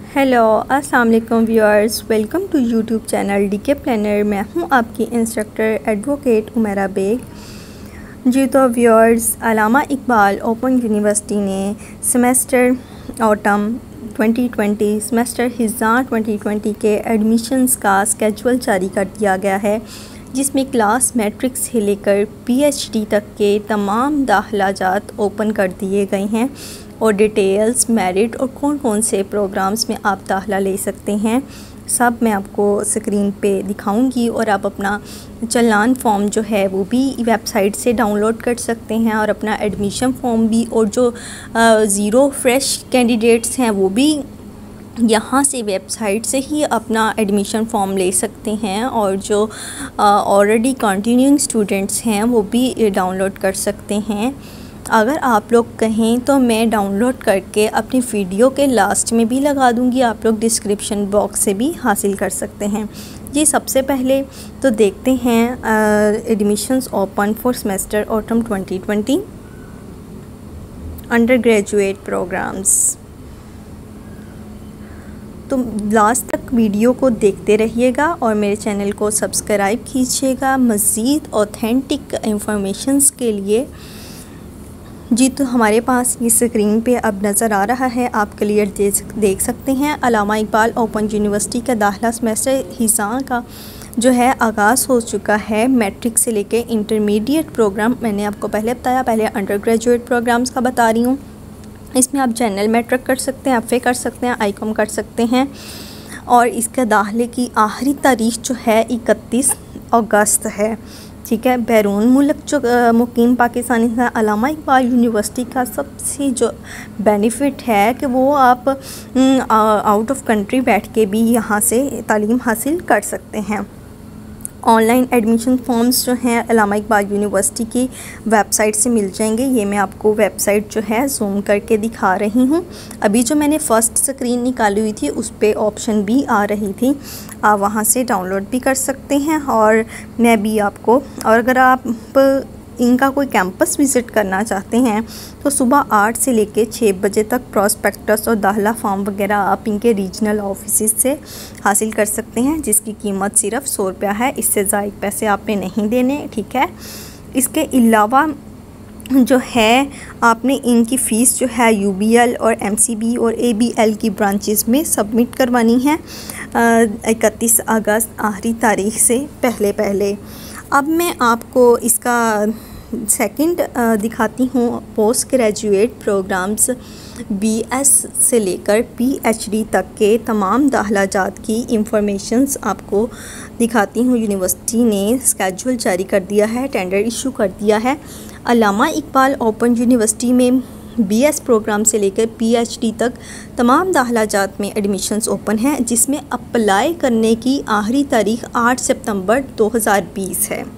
Hello अस्सलाम वालेकुम viewers, welcome to YouTube channel D K planner. मैं हूं आपकी इंस्ट्रक्टर एडवोकेट उमेरा बेग। जी तो viewers, Allama Iqbal open university ने सेमेस्टर ऑटम 2020 सेमेस्टर हिज़ां 2020 के एडमिशन्स का स्केजुअल जारी कर दिया गया है, जिसमें क्लास मैट्रिक से लेकर पीएचडी तक के तमाम दाखिलाजात ओपन कर दिए गए हैं और डिटेल्स, मेरिट और कौन कौन से प्रोग्राम्स में आप दाखिला ले सकते हैं सब मैं आपको स्क्रीन पे दिखाऊंगी। और आप अपना चालान फॉर्म जो है वो भी वेबसाइट से डाउनलोड कर सकते हैं और अपना एडमिशन फॉर्म भी, और जो ज़ीरो फ्रेश कैंडिडेट्स हैं वो भी यहाँ से वेबसाइट से ही अपना एडमिशन फॉर्म ले सकते हैं, और जो ऑलरेडी कंटिन्यूइंग स्टूडेंट्स हैं वो भी डाउनलोड कर सकते हैं। अगर आप लोग कहें तो मैं डाउनलोड करके अपनी वीडियो के लास्ट में भी लगा दूंगी, आप लोग डिस्क्रिप्शन बॉक्स से भी हासिल कर सकते हैं। ये सबसे पहले तो देखते हैं admissions open for semester autumn 2020 undergraduate programs. तो लास्ट तक वीडियो को देखते रहिएगा और मेरे चैनल को सब्सक्राइब कीजिएगा मज़ीद ऑथेंटिक इंफॉर्मेशंस के लिए। जी तो हमारे पास ये स्क्रीन पे अब नज़र आ रहा है, आप क्लियर देख सकते हैं। अल्लामा इकबाल ओपन यूनिवर्सिटी का दाखिला सेमेस्टर हिज़ां का जो है आगाज़ हो चुका है। मैट्रिक से लेके इंटरमीडिएट प्रोग्राम मैंने आपको पहले बताया, पहले अंडर ग्रेजुएट प्रोग्राम्स का बता रही हूँ। इसमें आप जनरल मैट्रिक कर सकते हैं, एफए कर सकते हैं, आईकॉम कर सकते हैं, और इसका दाखिले की आखिरी तारीख जो है 31 अगस्त है। ठीक है। बैरून मुल्क जो मुकीम पाकिस्तानी है, अल्लामा इकबाल यूनिवर्सिटी का सबसे जो बेनिफिट है कि वो आप आउट ऑफ कंट्री बैठ के भी यहाँ से तालीम हासिल कर सकते हैं। ऑनलाइन एडमिशन फॉर्म्स जो हैं अल्लामा इकबाल यूनिवर्सिटी की वेबसाइट से मिल जाएंगे। ये मैं आपको वेबसाइट जो है जूम करके दिखा रही हूँ। अभी जो मैंने फ़र्स्ट स्क्रीन निकाली हुई थी उस पर ऑप्शन भी आ रही थी, आप वहाँ से डाउनलोड भी कर सकते हैं। और मैं भी आपको, और अगर आप इनका कोई कैंपस विज़िट करना चाहते हैं तो सुबह 8 से लेकर 6 बजे तक प्रॉस्पेक्टस और दाखिला फॉर्म वगैरह आप इनके रीजनल ऑफिस से हासिल कर सकते हैं, जिसकी कीमत सिर्फ 100 रुपया है। इससे ज़ायद पैसे आपने नहीं देने। ठीक है। इसके अलावा जो है आपने इनकी फ़ीस जो है यूबीएल और एमसीबी और एबीएल की ब्रांचेस में सबमिट करवानी है 31 अगस्त आखिरी तारीख से पहले। अब मैं आपको इसका सेकंड दिखाती हूँ। पोस्ट ग्रेजुएट प्रोग्राम्स बीएस से लेकर पीएचडी तक के तमाम दाखिलाजात की इंफॉर्मेशंस आपको दिखाती हूँ। यूनिवर्सिटी ने स्केजुअल जारी कर दिया है, टेंडर इशू कर दिया है। अल्लामा इकबाल ओपन यूनिवर्सिटी में बीएस प्रोग्राम से लेकर पीएचडी तक तमाम दाखिलाजात में एडमिशन्स ओपन हैं, जिसमें अप्लाई करने की आखिरी तारीख 8 सितंबर 2020 है।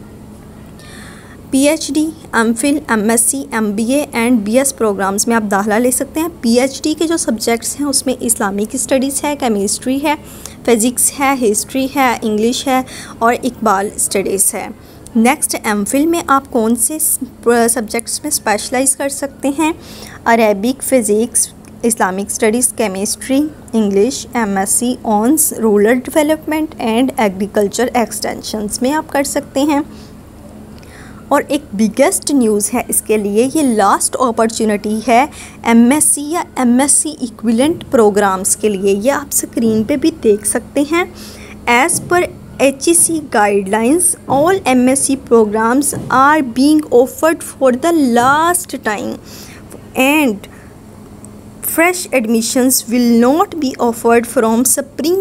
PhD, MPhil, MSc, MBA and BS programs में आप दाखिला ले सकते हैं। पीएचडी के जो सब्जेक्ट्स हैं उसमें इस्लामिक स्टडीज़ है, केमिस्ट्री है, फिज़िक्स है, हिस्ट्री है, इंग्लिश है और इकबाल स्टडीज़ है। नेक्स्ट एमफिल में आप कौन से सब्जेक्ट्स में स्पेशलाइज कर सकते हैं? Arabic, physics, Islamic studies, chemistry, English, MSc hons rural development and agriculture extensions में आप कर सकते हैं। और एक बिगेस्ट न्यूज़ है इसके लिए, ये लास्ट अपॉर्चुनिटी है एमएससी या एमएससी इक्विवेलेंट प्रोग्राम्स के लिए। ये आप स्क्रीन पे भी देख सकते हैं। As per HEC guidelines, all MSc programs are being offered for the last time and fresh admissions will not be offered from spring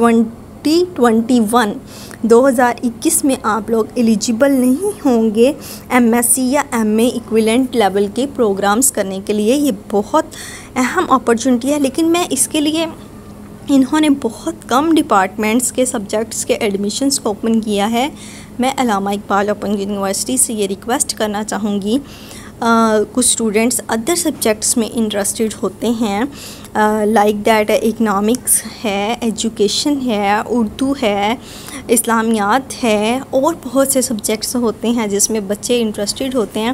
2021। 2021 में आप लोग एलिजिबल नहीं होंगे एमएससी या एमए इक्विवेलेंट लेवल के प्रोग्राम्स करने के लिए। ये बहुत अहम अपॉर्चुनिटी है, लेकिन मैं इसके लिए इन्होंने बहुत कम डिपार्टमेंट्स के सब्जेक्ट्स के एडमिशन्स को ओपन किया है। मैं अल्लामा इकबाल ओपन यूनिवर्सिटी से ये रिक्वेस्ट करना चाहूँगी, कुछ स्टूडेंट्स अदर सब्जेक्ट्स में इंटरेस्टेड होते हैं, लाइक दैट इकनॉमिक्स है, एजुकेशन है, उर्दू है, इस्लामियात है, और बहुत से सब्जेक्ट्स होते हैं जिसमें बच्चे इंटरेस्टेड होते हैं,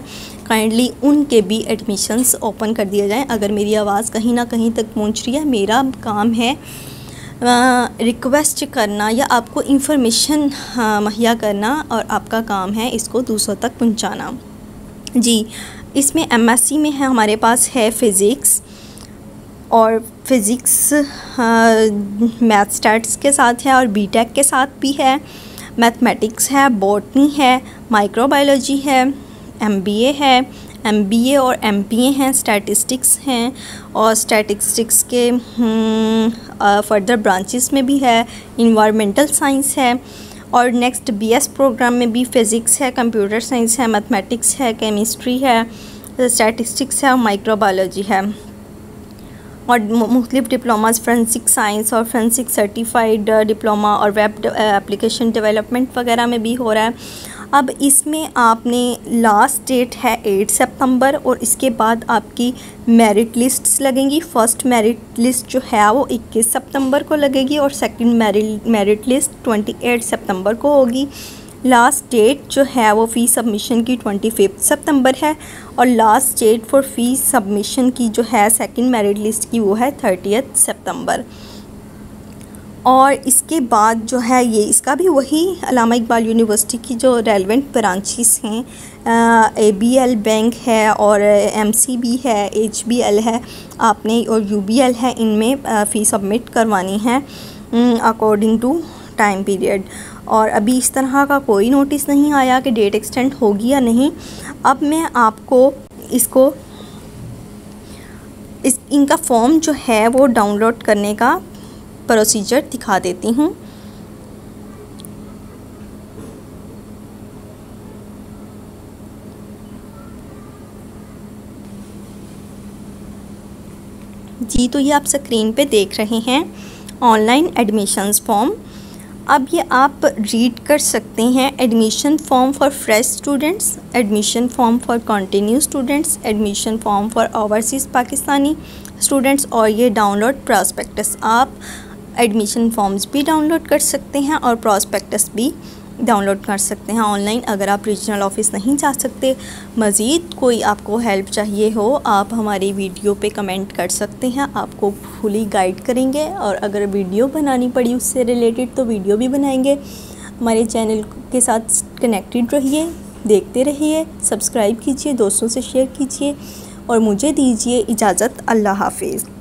काइंडली उनके भी एडमिशन्स ओपन कर दिया जाए। अगर मेरी आवाज़ कहीं ना कहीं तक पहुंच रही है, मेरा काम है रिक्वेस्ट करना या आपको इंफॉर्मेशन मुहैया करना, और आपका काम है इसको दूसरों तक पहुंचाना। जी, इसमें एमएससी में है हमारे पास है फ़िज़िक्स, और फ़िज़िक्स मैथ स्टैट्स के साथ है, और बीटेक के साथ भी है। मैथमेटिक्स है, बॉटनी है, माइक्रोबायोलॉजी है, एमबीए है, एमबीए और एमपीए हैं, स्टैटिस्टिक्स हैं, और स्टैटिस्टिक्स के फर्दर ब्रांचेस में भी है, इन्वायरमेंटल साइंस है, और नेक्स्ट बीएस प्रोग्राम में भी फ़िज़िक्स है, कंप्यूटर साइंस है, मैथमेटिक्स है, केमिस्ट्री है, स्टैटिस्टिक्स है और माइक्रोबायोलॉजी है। और मुख्तलिफ डिप्लोमास फोरेंसिक साइंस और फोरेंसिक सर्टिफाइड डिप्लोमा और वेब एप्लीकेशन डेवलपमेंट वगैरह में भी हो रहा है। अब इसमें आपने लास्ट डेट है 8 सितंबर, और इसके बाद आपकी मेरिट लिस्ट्स लगेंगी। फ़र्स्ट मेरिट लिस्ट जो है वो 21 सितंबर को लगेगी, और सेकंड मेरिट लिस्ट 28 सितंबर को होगी। लास्ट डेट जो है वो फ़ी सबमिशन की 25 सितंबर है, और last date for fee submission की जो है सेकंड मेरिट लिस्ट की वो है 30 सितंबर। और इसके बाद जो है ये इसका भी वही अल्लामा इकबाल यूनिवर्सिटी की जो रेलेवेंट ब्रांचेस हैं, ABL बैंक है, और MCB है, HBL है आपने, और UBL है, इनमें फ़ी सबमिट करवानी है अकॉर्डिंग टू टाइम पीरियड। और अभी इस तरह का कोई नोटिस नहीं आया कि डेट एक्सटेंड होगी या नहीं। अब मैं आपको इनका फॉर्म जो है वो डाउनलोड करने का प्रोसीजर दिखा देती हूँ। जी, तो ये आप स्क्रीन पे देख रहे हैं ऑनलाइन एडमिशन्स फॉर्म। अब ये आप रीड कर सकते हैं। Admission form for fresh students, admission form for continue students, admission form for overseas Pakistani students, और ये डाउनलोड प्रॉस्पेक्टस। आप एडमिशन फॉर्म्स भी डाउनलोड कर सकते हैं और प्रॉस्पेक्टस भी डाउनलोड कर सकते हैं ऑनलाइन, अगर आप रीजनल ऑफिस नहीं जा सकते। मज़ीद कोई आपको हेल्प चाहिए हो, आप हमारी वीडियो पे कमेंट कर सकते हैं, आपको फुली गाइड करेंगे। और अगर वीडियो बनानी पड़ी उससे रिलेटेड तो वीडियो भी बनाएंगे। हमारे चैनल के साथ कनेक्टेड रहिए, देखते रहिए, सब्सक्राइब कीजिए, दोस्तों से शेयर कीजिए, और मुझे दीजिए इजाज़त। अल्लाह हाफिज़।